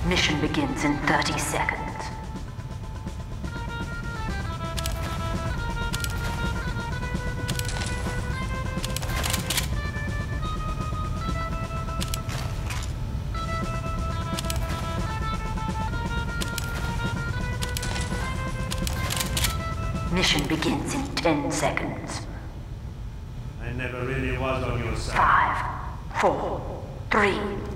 Mission begins in 30 seconds. Mission begins in 10 seconds. I never really was on your side. 5, 4, 3,